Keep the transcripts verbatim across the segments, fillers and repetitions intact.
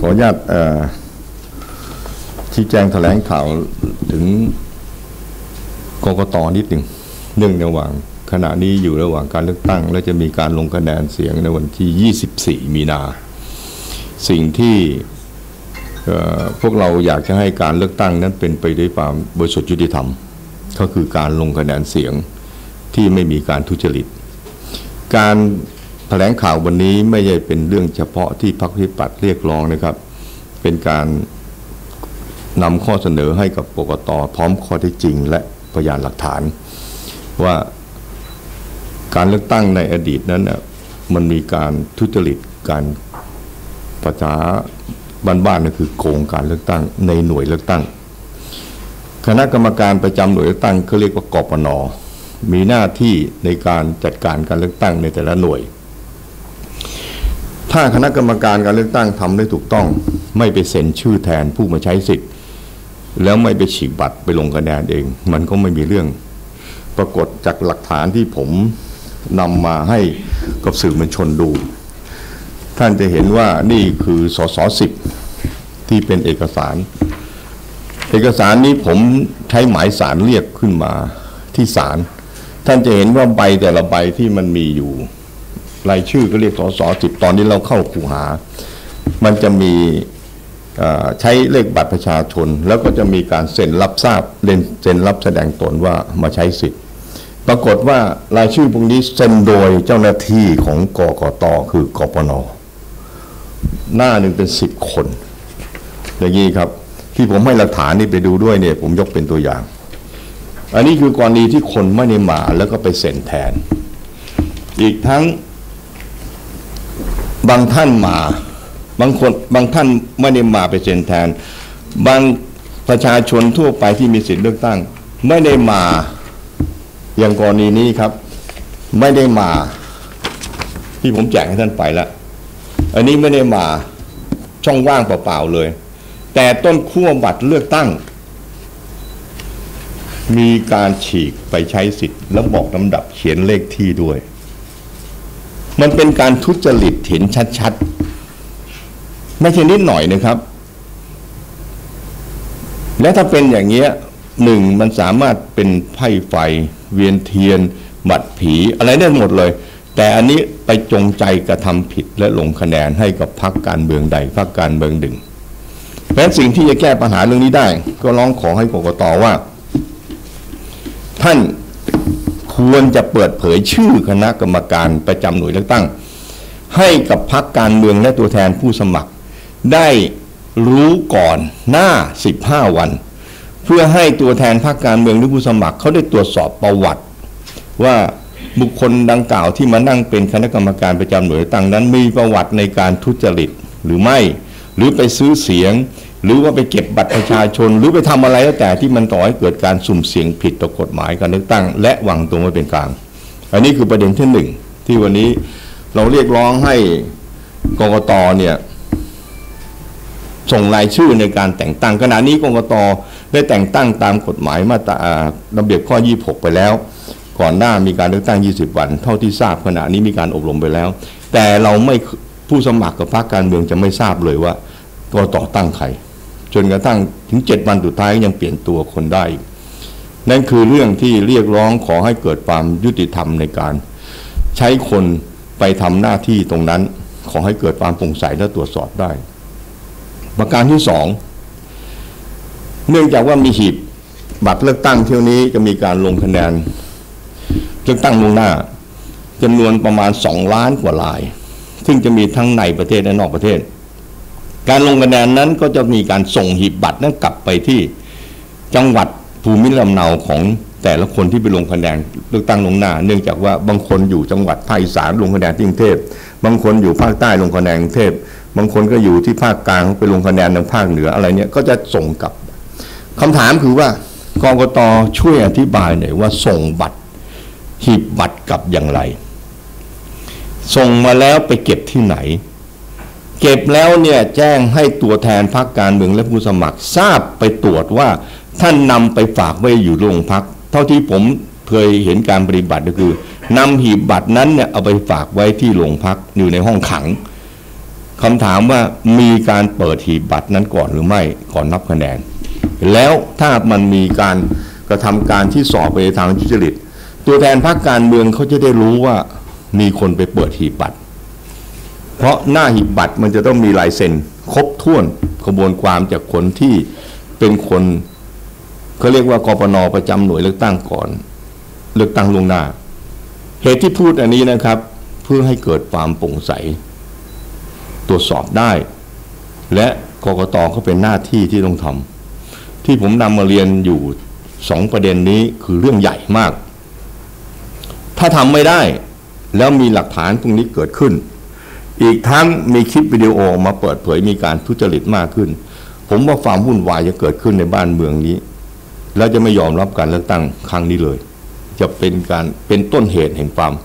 ออนุญาตชี้แจงแถลงข่าวถึงกกต.นิดหนึ่งเนื่องในระหว่างขณะนี้อยู่ระหว่างการเลือกตั้งและจะมีการลงคะแนนเสียงในวันที่ยี่สิบสี่มีนาสิ่งที่พวกเราอยากจะให้การเลือกตั้งนั้นเป็นไปด้วยความบริสุทธิ์ยุติธรรมก็คือการลงคะแนนเสียงที่ไม่มีการทุจริตการแถลงข่าววันนี้ไม่ใช่เป็นเรื่องเฉพาะที่พรรคประชาธิปัตย์เรียกร้องนะครับเป็นการนำข้อเสนอให้กับกกต.พร้อมข้อเท็จจริงและพยานหลักฐานว่าการเลือกตั้งในอดีตนั้นน่ะมันมีการทุจริตการภาษาบ้านๆนั่นคือโกงการเลือกตั้งในหน่วยเลือกตั้งคณะกรรมการประจำหน่วยเลือกตั้งเขาเรียกว่ากปน.มีหน้าที่ในการจัดการการเลือกตั้งในแต่ละหน่วยถ้าคณะกรรมการการเลือกตั้งทำได้ถูกต้องไม่ไปเซ็นชื่อแทนผู้มาใช้สิทธิ์แล้วไม่ไปฉีกบัตรไปลงคะแนนเองมันก็ไม่มีเรื่องปรากฏจากหลักฐานที่ผมนำมาให้กับสื่อมวลชนดูท่านจะเห็นว่านี่คือสสสิบที่เป็นเอกสารเอกสารนี้ผมใช้หมายสารเรียกขึ้นมาที่ศาลท่านจะเห็นว่าใบแต่ละใบที่มันมีอยู่รายชื่อก็เรียกสสสิบตอนนี้เราเข้าคูหามันจะมีใช้เลขบัตรประชาชนแล้วก็จะมีการเซ็นรับทราบเซ็นรับแสดงตนว่ามาใช้สิทธิ์ปรากฏว่ารายชื่อพวกนี้เซ็นโดยเจ้าหน้าที่ของกกต.คือกปน.หน้าหนึ่งเป็นสิบคนอย่างนี้ครับที่ผมให้หลักฐานนี่ไปดูด้วยเนี่ยผมยกเป็นตัวอย่างอันนี้คือกรณีที่คนไม่ได้มาแล้วก็ไปเซ็นแทนอีกทั้งบางท่านมาบางคนบางท่านไม่ได้มาไปเซ็นแทนบางประชาชนทั่วไปที่มีสิทธิเลือกตั้งไม่ได้มาอย่างกรณีนี้ครับไม่ได้มาที่ผมแจกให้ท่านไปแล้วอันนี้ไม่ได้มาช่องว่างเปล่าๆเลยแต่ต้นขั้วบัตรเลือกตั้งมีการฉีกไปใช้สิทธิ์แล้วบอกลำดับเขียนเลขที่ด้วยมันเป็นการทุจริตเห็นชัดๆไม่ใช่นิดหน่อยนะครับและถ้าเป็นอย่างเงี้ยหนึ่งมันสามารถเป็นไพ่ไฟเวียนเทียนบัตรผีอะไรได้หมดเลยแต่อันนี้ไปจงใจกระทำผิดและลงคะแนนให้กับพรรคการเมืองใดพรรคการเมืองหนึ่งเพราะฉะนั้นสิ่งที่จะแก้ปัญหาเรื่องนี้ได้ก็ร้องขอให้กกต.ว่าท่านควรจะเปิดเผยชื่อคณะกรรมการประจำหน่วยเลือกตั้งให้กับพรรคการเมืองและตัวแทนผู้สมัครได้รู้ก่อนหน้าสิบห้าวันเพื่อให้ตัวแทนพรรคการเมืองหรือผู้สมัครเขาได้ตรวจสอบประวัติว่าบุคคลดังกล่าวที่มานั่งเป็นคณะกรรมการประจำหน่วยเลือกตั้งนั้นมีประวัติในการทุจริตหรือไม่หรือไปซื้อเสียงหรือว่าไปเก็บบัตรประชาชนหรือไปทำอะไรแล้วแต่ที่มันต่อให้เกิดการสุ่มเสี่ยงผิดต่อกฎหมายการเลือกตั้งและวางตัวไว้เป็นกลางอันนี้คือประเด็นที่หนึ่งที่วันนี้เราเรียกร้องให้กกต.เนี่ยส่งรายชื่อในการแต่งตั้งขณะนี้กกต.ได้แต่งตั้งตามกฎหมายมาตราระเบียบข้อยี่สิบหกไปแล้วก่อนหน้ามีการเลือกตั้งยี่สิบวันเท่าที่ทราบขณะนี้มีการอบรมไปแล้วแต่เราไม่ผู้สมัครกับพรรคการเมืองจะไม่ทราบเลยว่ากกต.ตั้งใครจนกระทั่งถึงเจ็ดวันสุดท้ายยังเปลี่ยนตัวคนได้นั่นคือเรื่องที่เรียกร้องขอให้เกิดความยุติธรรมในการใช้คนไปทำหน้าที่ตรงนั้นขอให้เกิดความโปร่งใสและตรวจสอบได้ประการที่สองเนื่องจากว่ามีหีบบัตรเลือกตั้งเที่ยวนี้จะมีการลงคะแนนเลือกตั้งล่วงหน้าจำนวนประมาณสองล้านกว่าลายซึ่งจะมีทั้งในประเทศและนอกประเทศการลงคะแนนนั้นก็จะมีการส่งหีบบัตรนั้นกลับไปที่จังหวัดภูมิลำเนาของแต่ละคนที่ไปลงคะแนนเลือกตั้งล่วงหน้าเนื่องจากว่าบางคนอยู่จังหวัดภาคอีสานลงคะแนนที่กรุงเทพบางคนอยู่ภาคใต้ลงคะแนนกรุงเทพบางคนก็อยู่ที่ภาคกลางไปลงคะแนนทางภาคเหนืออะไรเนี่ยก็จะส่งกลับคำถามคือว่ากกต.ช่วยอธิบายหน่อยว่าส่งบัตรหีบบัตรกลับอย่างไรส่งมาแล้วไปเก็บที่ไหนเก็บแล้วเนี่ยแจ้งให้ตัวแทนพรรคการเมืองและผู้สมัครทราบไปตรวจว่าท่านนำไปฝากไว้อยู่โรงพักเท่าที่ผมเคยเห็นการปฏิบัติก็คือนำหีบบัตรนั้นเนี่ยเอาไปฝากไว้ที่โรงพักอยู่ในห้องขังคำถามว่ามีการเปิดหีบบัตรนั้นก่อนหรือไม่ก่อนนับคะแนนแล้วถ้ามันมีการกระทำการที่สอบไปทางทุจริตตัวแทนพรรคการเมืองเขาจะได้รู้ว่ามีคนไปเปิดหีบบัตรเพราะหน้าหีบบัตรมันจะต้องมีลายเซ็นครบถ้วนกระบวนความจากคนที่เป็นคนเขาเรียกว่ากปน.ประจำหน่วยเลือกตั้งก่อนเลือกตั้งล่วงหน้าเหตุที่พูดอันนี้นะครับเพื่อให้เกิดความโปร่งใสตรวจสอบได้และกกต.ก็เป็นหน้าที่ที่ต้องทำที่ผมนำมาเรียนอยู่สองประเด็นนี้คือเรื่องใหญ่มากถ้าทำไม่ได้แล้วมีหลักฐานตรงนี้เกิดขึ้นอีกทั้งมีคลิปวิดีโอออกมาเปิดเผยมีการทุจริตมากขึ้นผมว่าความวุ่นวายจะเกิดขึ้นในบ้านเมืองนี้แล้วจะไม่ยอมรับการเลือกตั้งครั้งนี้เลยจะเป็นการเป็นต้นเหตุแห่งความ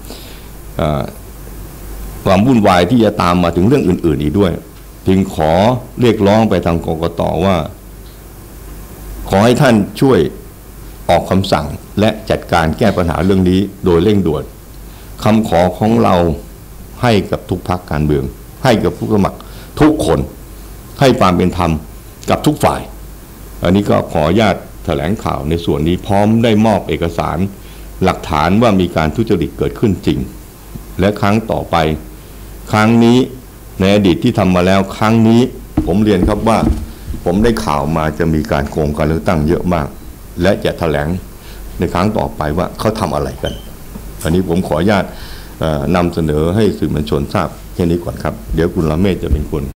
ความวุ่นวายที่จะตามมาถึงเรื่องอื่นๆอีกด้วยจึงขอเรียกร้องไปทางกกต.ว่าขอให้ท่านช่วยออกคำสั่งและจัดการแก้ปัญหาเรื่องนี้โดยเร่งด่วนคำขอของเราให้กับทุกพรรคการเมืองให้กับผู้สมัครทุกคนให้ความเป็นธรรมกับทุกฝ่ายอันนี้ก็ขออนุญาตแถลงข่าวในส่วนนี้พร้อมได้มอบเอกสารหลักฐานว่ามีการทุจริตเกิดขึ้นจริงและครั้งต่อไปครั้งนี้ในอดีตที่ทำมาแล้วครั้งนี้ผมเรียนครับว่าผมได้ข่าวมาจะมีการโกงการเลือกตั้งเยอะมากและจะแถลงในครั้งต่อไปว่าเขาทำอะไรกันอันนี้ผมขออนุญาตนำเสนอให้สื่อมวลชนทราบแค่นี้ก่อนครับเดี๋ยวคุณละเมศจะเป็นคน